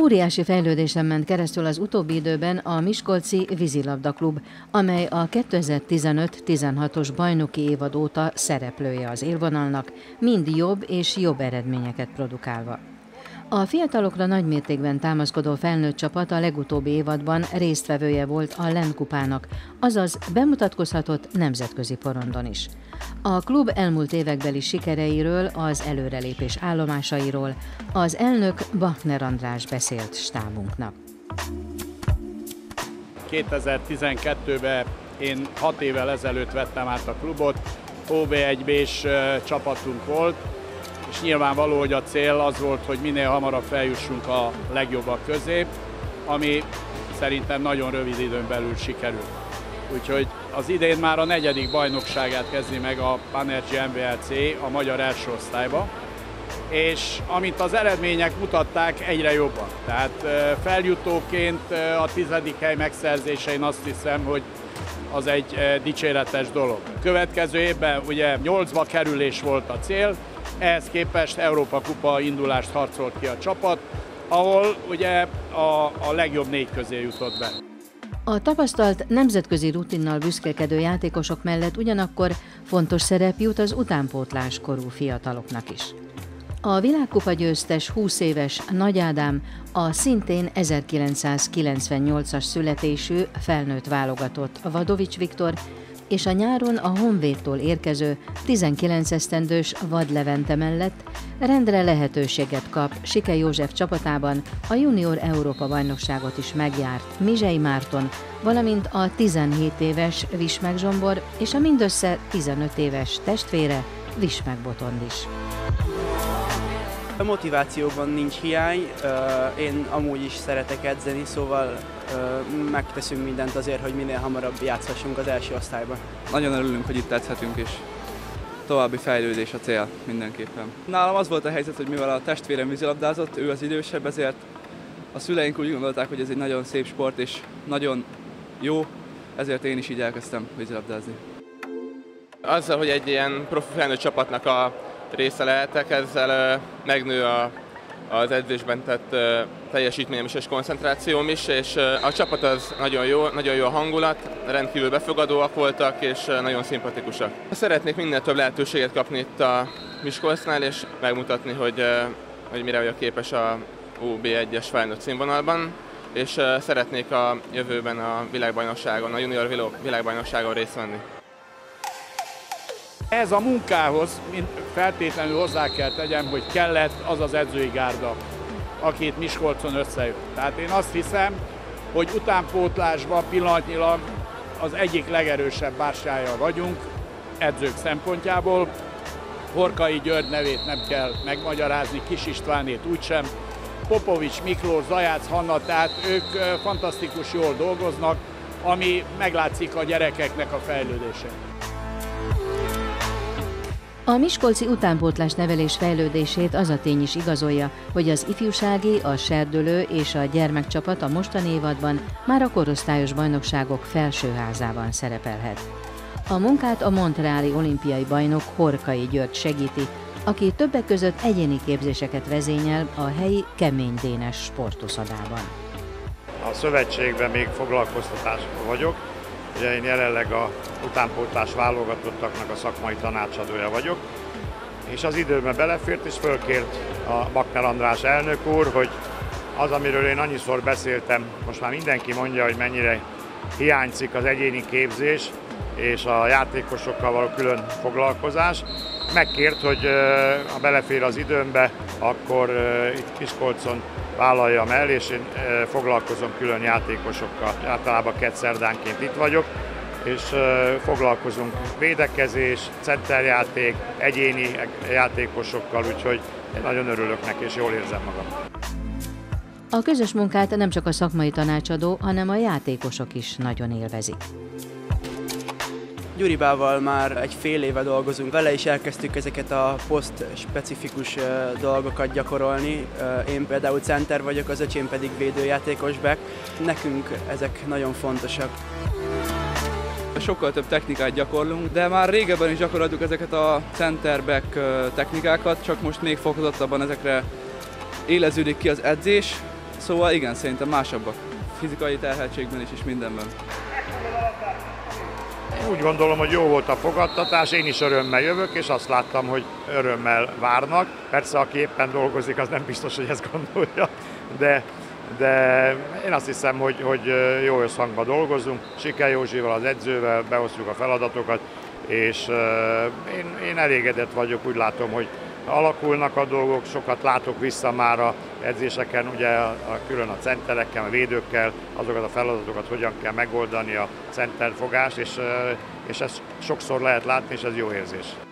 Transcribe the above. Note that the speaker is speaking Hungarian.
Óriási fejlődésen ment keresztül az utóbbi időben a Miskolci Vízilabda-klub, amely a 2015-16-os bajnoki évad óta szereplője az élvonalnak, mind jobb és jobb eredményeket produkálva. A fiatalokra nagymértékben támaszkodó felnőtt csapat a legutóbbi évadban résztvevője volt a LEN kupának, azaz bemutatkozhatott nemzetközi porondon is. A klub elmúlt évekbeli sikereiről, az előrelépés állomásairól az elnök Bachner András beszélt stábunknak. 2012-ben én 6 évvel ezelőtt vettem át a klubot, OB1B-s csapatunk volt, és nyilvánvaló, hogy a cél az volt, hogy minél hamarabb feljussunk a legjobbak közé, ami szerintem nagyon rövid időn belül sikerült. Úgyhogy az idén már a 4. bajnokságát kezdi meg a Panergy MVLC a magyar első osztályba, és amint az eredmények mutatták, egyre jobban. Tehát feljutóként a 10. hely megszerzése, én azt hiszem, hogy az egy dicséretes dolog. Következő évben ugye 8-ba kerülés volt a cél, ehhez képest Európa Kupa indulást harcolt ki a csapat, ahol ugye a legjobb 4 közé jutott be. A tapasztalt nemzetközi rutinnal büszkekedő játékosok mellett ugyanakkor fontos szerep jut az utánpótlás korú fiataloknak is. A világkupa győztes 20 éves Nagy Ádám a szintén 1998-as születésű felnőtt válogatott Vadovics Viktor és a nyáron a Honvédtól érkező 19 esztendős Vad Levente mellett rendre lehetőséget kap Sike József csapatában a Junior Európa-bajnokságot is megjárt Mizsei Márton, valamint a 17 éves Vismek Zsombor és a mindössze 15 éves testvére Vismek Botond is. A motivációban nincs hiány, én amúgy is szeretek edzeni, szóval megteszünk mindent azért, hogy minél hamarabb játszhassunk az első osztályban. Nagyon örülünk, hogy itt edzhetünk, és további fejlődés a cél mindenképpen. Nálam az volt a helyzet, hogy mivel a testvérem vízilabdázott, ő az idősebb, ezért a szüleink úgy gondolták, hogy ez egy nagyon szép sport és nagyon jó, ezért én is így elkezdtem vízilabdázni. Azzal, hogy egy ilyen profi felnőtt csapatnak a része lehetek, ezzel megnő az edzésben tett teljesítményem is és koncentrációm is, és a csapat az nagyon jó a hangulat, rendkívül befogadóak voltak és nagyon szimpatikusak. Szeretnék minél több lehetőséget kapni itt a Miskolcnál, és megmutatni, hogy mire vagyok képes a UB1-es felnőtt színvonalban, és szeretnék a jövőben a világbajnokságon, a junior világbajnokságon részt venni. Ez a munkához feltétlenül hozzá kell tegyem, hogy kellett az az edzői gárda, aki itt Miskolcon összejött. Tehát én azt hiszem, hogy utánpótlásban pillanatnyilag az egyik legerősebb bástyája vagyunk edzők szempontjából. Horkai György nevét nem kell megmagyarázni, Kis Istvánét úgysem, Popovics Miklós, Zajác Hanna, tehát ők fantasztikus jól dolgoznak, ami meglátszik a gyerekeknek a fejlődése. A miskolci utánpótlás nevelés fejlődését az a tény is igazolja, hogy az ifjúsági, a serdülő és a gyermekcsapat a mostani évadban már a korosztályos bajnokságok felsőházában szerepelhet. A munkát a montreali olimpiai bajnok Horkai György segíti, aki többek között egyéni képzéseket vezényel a helyi Kemény Dénes sportuszodában. A szövetségben még foglalkoztatásban vagyok. Ugye én jelenleg a utánpótlás válogatottaknak a szakmai tanácsadója vagyok, és az időben belefért, és fölkért a Bachner András elnök úr, hogy az, amiről én annyiszor beszéltem, most már mindenki mondja, hogy mennyire hiányzik az egyéni képzés és a játékosokkal való külön foglalkozás. Megkért, hogy ha belefér az időmbe, akkor itt Miskolcon vállaljam el, és én foglalkozom külön játékosokkal. Általában kedszerdánként itt vagyok, és foglalkozunk védekezés, centerjáték, egyéni játékosokkal, úgyhogy én nagyon örülök neki, és jól érzem magam. A közös munkát nem csak a szakmai tanácsadó, hanem a játékosok is nagyon élvezik. Gyuribával már egy fél éve dolgozunk, vele is elkezdtük ezeket a poszt-specifikus dolgokat gyakorolni. Én például center vagyok, az öcsém pedig védőjátékos back. Nekünk ezek nagyon fontosak. Sokkal több technikát gyakorlunk, de már régebben is gyakoroltuk ezeket a center back technikákat, csak most még fokozottabban ezekre éleződik ki az edzés, Szóval igen, szerintem másabbak. Fizikai terheltségben is és mindenben. Én úgy gondolom, hogy jó volt a fogadtatás, én is örömmel jövök, és azt láttam, hogy örömmel várnak. Persze, aki éppen dolgozik, az nem biztos, hogy ezt gondolja, de én azt hiszem, hogy jó összhangban dolgozunk. Siker Józsival, az edzővel beosztjuk a feladatokat, és én elégedett vagyok, úgy látom, hogy alakulnak a dolgok, sokat látok vissza már a edzéseken, ugye külön a centerekkel, a védőkkel, azokat a feladatokat hogyan kell megoldani a centerfogást, és ezt sokszor lehet látni, és ez jó érzés.